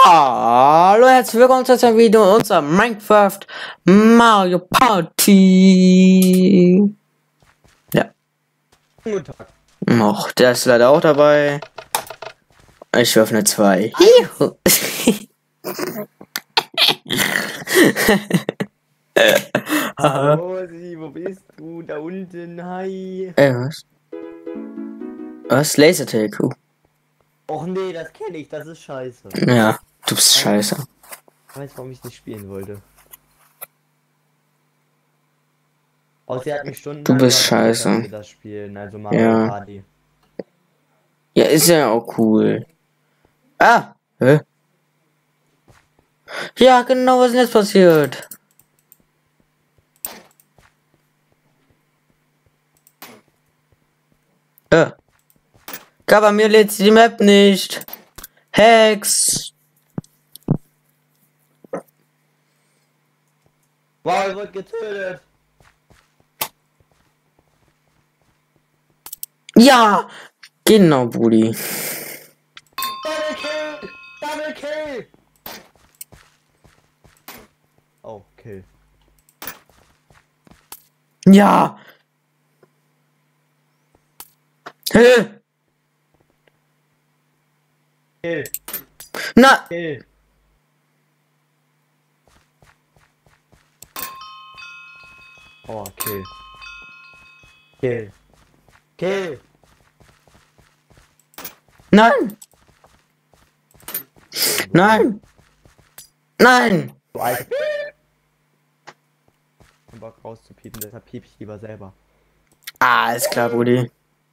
Hallo, herzlich willkommen zu einem Video unserer Minecraft Mario Party. Ja. Guten Tag. Och, der ist leider auch dabei. Ich werfe eine 2. Oh, wo bist du? Da unten, hi. Was? Was? Lasertag? Och nee, das kenne ich, das ist scheiße. Ja, du bist scheiße. Ich weiß, warum ich nicht spielen wollte. Außer er hat mich Stunden Du bist lang scheiße. dass wir das spielen, also Mario Ja. Party. Ja, ist ja auch cool. Ah! Hä? Ja, genau, was ist denn jetzt passiert? Aber mir lädt die Map nicht. Hex. Wow, er wird getötet. Ja! Genau, Brudi. Double Kill! Double Kill! Oh, Kill. Ja! Hä? Kill! Na! Kill! Oh, Kill. Kill. Kill! Nein! Nein! Nein! Du Alter. Ich hab Bock rauszupiepen, deshalb piep ich lieber selber. Ah, ist klar, Brudi.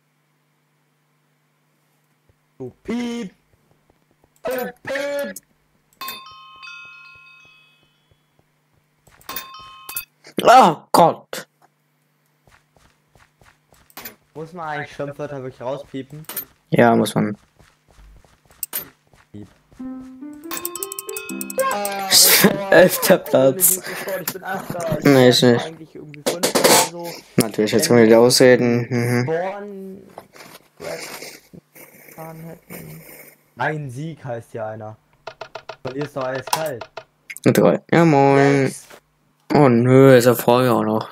Du piep! Du piep! Oh Gott! Muss man eigentlich Schimpfwörter wirklich rauspiepen? Ja, muss man. Piep. 11. Platz. Ich bin 8. Nee, ich nicht. Eigentlich irgendwie 5 oder so. Natürlich, jetzt können wir wieder ausreden. Mhm. Born. Mein Sieg heißt ja einer. Von dir ist doch alles kalt. Eine 3. Ja, moin. 6. Oh nö, ist ja vorher auch noch.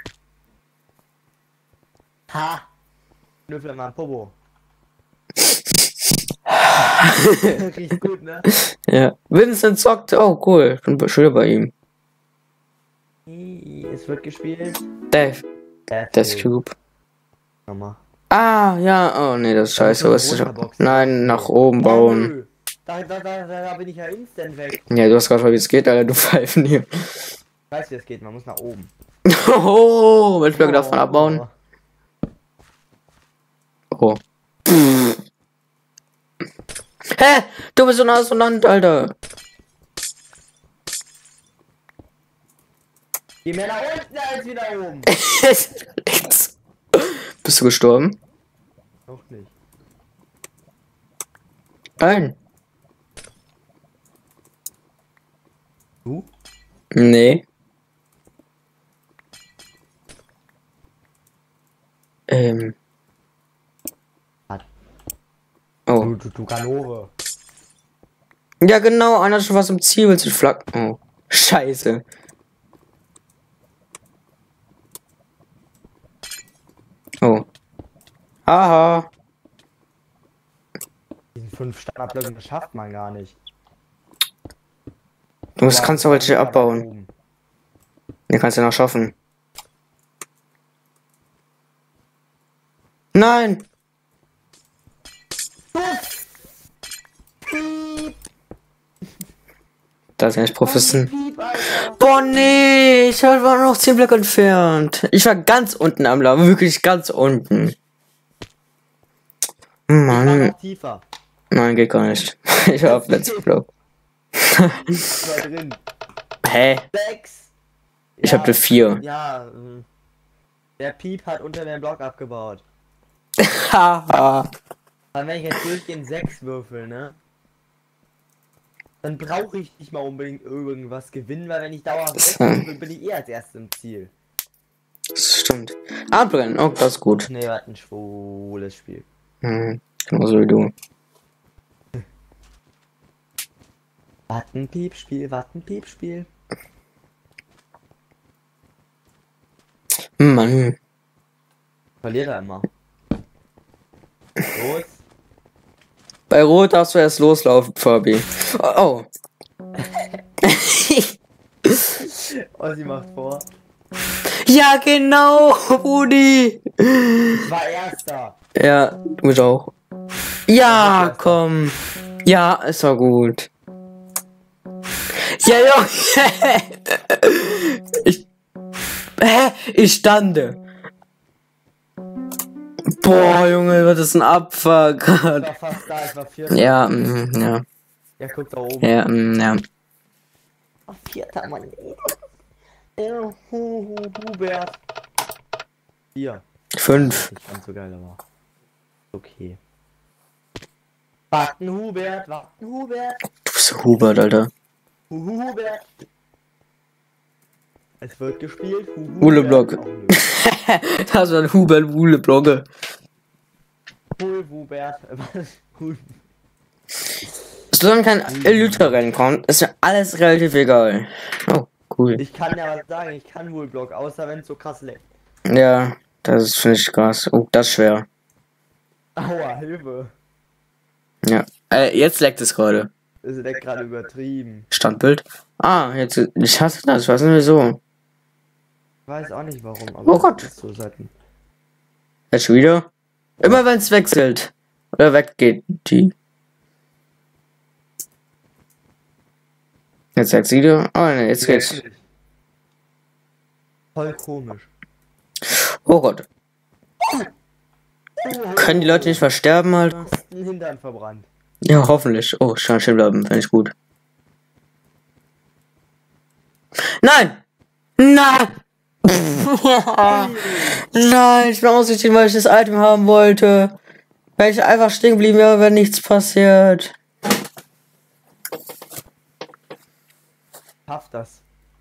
Ha! Schnüffel mal Popo. Riecht gut, ne? Ja. Vincent zockt. Oh, cool. Ich bin schön bei ihm. Es wird gespielt. Dave. Das Cube. Nochmal. Ah, ja. Oh nee, das ist scheiße. Was ist das? Nein, nach oben Oh, bauen. nö. Da bin ich ja instant weg. Ja, du hast gerade mal, wie es geht, Alter. Du Pfeifen hier. Ich weiß, wie es geht, man muss nach oben. Oh, willst du mir davon abbauen? Oh. Hä? Du bist so nah so Land, Alter. Geh mehr nach unten als wieder oben. Bist du gestorben? Noch nicht. Nein. Du? Nee. Oh. Du Kanone. Ja, genau, einer schon was im Ziel, willst du flak. Oh. Scheiße. Oh. Aha. Diesen 5 Standardblöcken, das schafft man gar nicht. Du kannst doch welche abbauen. Den kannst du noch schaffen. Nein! Das ist nicht professionell. Boah, nee, ich war noch 10 Blöcke entfernt. Ich war ganz unten am Laden, wirklich ganz unten. Mann. Tiefer. Nein, geht gar nicht. Ich war auf letzten Block. Hä? 6. Ich hab eine 4. Ja, der Piep hat unter dem Block abgebaut. Haha. Aber wenn ich jetzt durchgehend 6 würfel, ne? Dann brauche ich nicht mal unbedingt irgendwas gewinnen, weil wenn ich dauerhaft 6 würfel, bin ich eh als erstes im Ziel. Das stimmt. Abbrennen, oh, das ist gut. Nee, was ein schwules Spiel. Genauso wie du. Wattenpiepspiel, Wattenpiepspiel. Mann. Verliere immer. Los. Bei Rot darfst du erst loslaufen, Fabi. Oh. Oh, sie macht vor. Ja, genau, Brudi. Ich war Erster. Ja, du bist auch. Ja, komm. Ja, ist war gut. Ja, ja. Ich stande. Boah, Junge, was ist ein Abfuck. Ich war fast da, ich war Vierter. Ja, ja. Ja, guck da oben. Ja, ja. Oh, Vierter, Mann. Hubert. 4. 5. Ich fand so geil, aber. Okay. Warten, Hubert, warten, Hubert. Du bist so Hubert, Alter. Hubert. Es wird gespielt. Hule-Block. Das war ein Hubert-Hule-Blogge. Hubert. Solange kein Elytra-Rennen kommt, ist mir alles relativ egal. Oh, cool. Ich kann ja was sagen, ich kann wohl Block, außer wenn es so krass leckt. Ja, das ist, finde ich, krass. Oh, das ist schwer. Aua, Hilfe. Ja, jetzt leckt es gerade. Das leckt gerade übertrieben. Standbild. Ah, jetzt, ich hasse das, ich weiß nicht wieso. Ich weiß auch nicht warum, aber Oh Gott. ist so Seiten. Jetzt schon wieder? Immer wenn es wechselt. Oder weggeht, die. Jetzt sagt's wieder. Oh ne, jetzt geht's. Voll komisch. Oh Gott. Können die Leute nicht versterben halt? Du hast den Hintern verbrannt. Ja, hoffentlich. Oh, ich kann stehen bleiben, finde ich gut. Nein! Nein! Nein, ich bin ausgestiegen, weil ich das Item haben wollte. Weil ich einfach stehen geblieben wäre, wenn nichts passiert. Schaff das.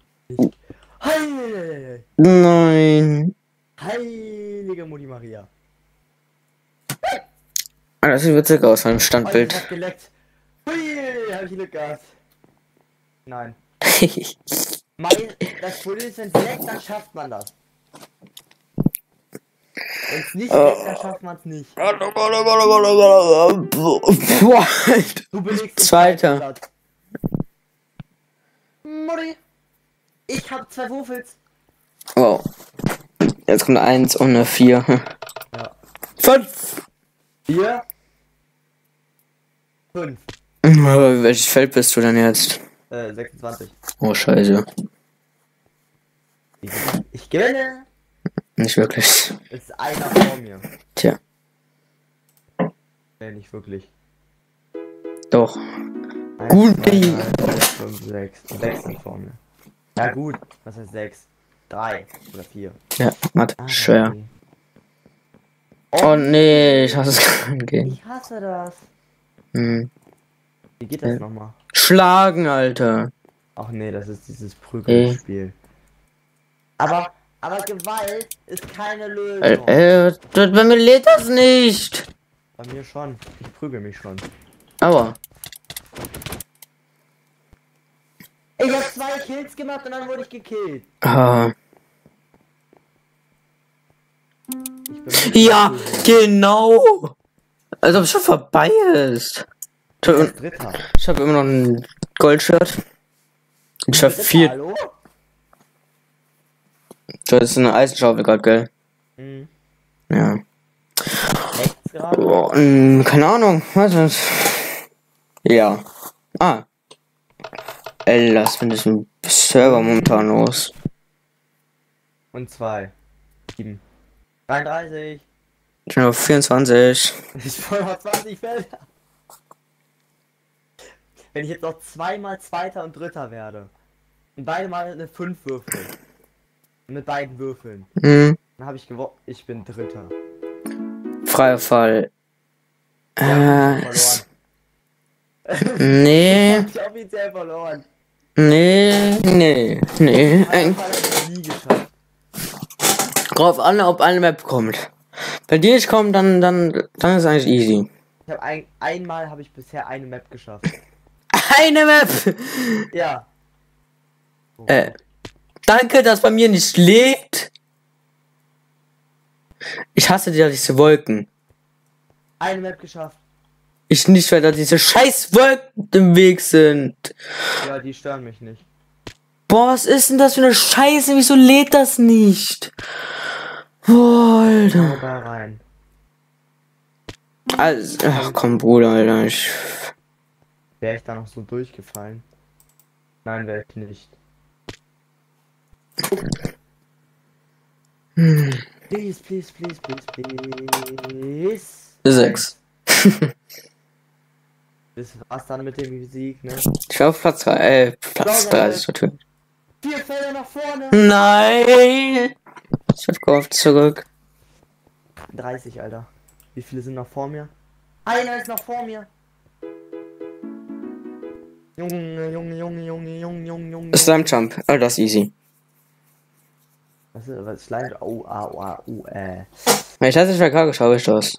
Heilige Nein. Mutti Maria. Ah, das sieht witzig aus, meinem Oh, ich Standbild. hab geleckt. Hui, hab ich Glück gehabt. Nein. Das Problem ist, wenn es leckt, dann schafft man das. Wenn es nicht leckt, dann schafft man es nicht. Boah. Du belegst den Zweiter. zweiten Platz. Mutti. Ich hab 2 Wuffels. Wow. Jetzt kommt eine 1 und eine 4. Ja. 5. 4. 5. Welches Feld bist du denn jetzt? 26. Oh, scheiße. Ich gewinne. Nicht wirklich. Es ist einer vor mir. Tja, Nicht wirklich. doch. 1, Gut, 2, Ding. 3, 4, 5, 6. 6 sind vor mir. Ja gut. Was heißt 6? 3 oder 4. Ja, Matt, schwer. Okay. Oh nee, ich hasse es gehen. Ich hasse das. Hm. Wie geht das Ja. nochmal? Schlagen, Alter. Ach nee, das ist dieses Prügelspiel. Aber Gewalt ist keine Lösung. Bei mir lädt das nicht. Bei mir schon. Ich prügel mich schon. Aber. Ich hab 2 Kills gemacht und dann wurde ich gekillt. Ah. Ich bin Ja, genau. Als ob es schon vorbei ist. Dritter. Ich habe immer noch ein Goldshirt. Ich habe 4. Hallo? Das ist eine Eisenschaufel gerade, gell? Mhm. Ja. Rechts gerade? Oh, keine Ahnung. Was ist? Ja. Ah. Ey, das finde ich ein Server momentan los. Und 2. 7. 33. Ich bin auf 24. Ich wollte noch 20 Felder. Wenn ich jetzt noch zweimal Zweiter und Dritter werde und beide mal eine 5 würfeln. Mit beiden Würfeln. Hm. Dann habe ich gewonnen. Ich bin Dritter. Freier Fall. Verloren. Nee. Ich hab offiziell verloren. Nee. Freier Fall hab ich nie geschafft. Drauf an, ob eine Map kommt. Wenn die nicht kommt, dann ist eigentlich easy. Ich habe einmal habe ich bisher eine Map geschafft. Eine Map! Ja. Danke, dass bei mir nicht lädt. Ich hasse diese Wolken. Eine Map geschafft. Ich nicht, weil da diese scheiß Wolken im Weg sind. Ja, die stören mich nicht. Boah, was ist denn das für eine Scheiße? Wieso lädt das nicht? Boah, Alter. Da rein. Also, ach komm, Bruder, Alter. Wäre ich da noch so durchgefallen? Nein, wäre ich nicht. Please, please, please, please, please. 6. Das war's dann mit der Musik, ne? Ich war auf Platz 3, Platz 30 natürlich. 4 Felder nach vorne. Nein! Ich hab gehofft zurück. 30, Alter. Wie viele sind noch vor mir? Einer ist noch vor mir. Junge. Slime Jump, oh, das ist easy. Was ist Slime? Oh, Ich hatte schon gerade geschaut, ist das.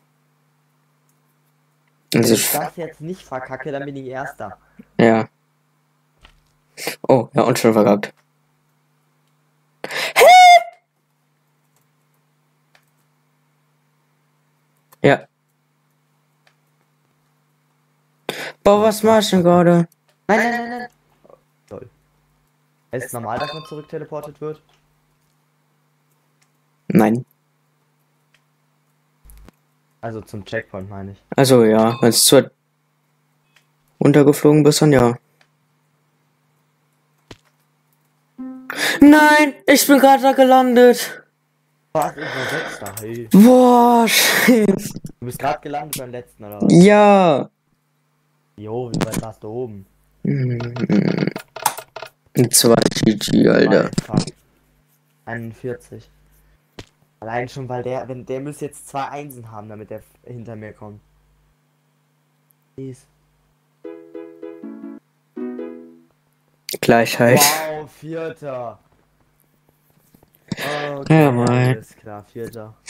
Wenn Also, ich das jetzt nicht verkacke, dann bin ich Erster. ja. Oh, ja, und schon verkackt. Ja. Boah, was machst du denn gerade? Nein. Toll. Es ist normal, dass man zurück teleportet wird? Nein. Also zum Checkpoint meine ich. Also ja, wenn du zu runtergeflogen bist, dann ja. Nein, ich bin gerade da gelandet. Was? Ich war Sechster, hey. Boah, scheiße. Du bist gerade gelandet beim letzten, oder was? Ja. Jo, wie weit warst du oben? 2 GG, Alter. Fuck. 41. Allein schon, weil der müsste jetzt 2 Einsen haben, damit der hinter mir kommt. Please. Gleichheit. Wow, 4. Okay, Ja, moin. alles klar, 4.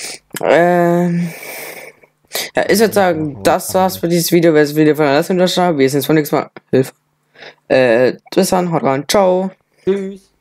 Ja, ich würde sagen, das war's für dieses Video. Wer das Video von der Unterschreiben, wir sehen uns beim nächsten Mal. Hilfe. Bis dann, haut rein. Ciao. Tschüss.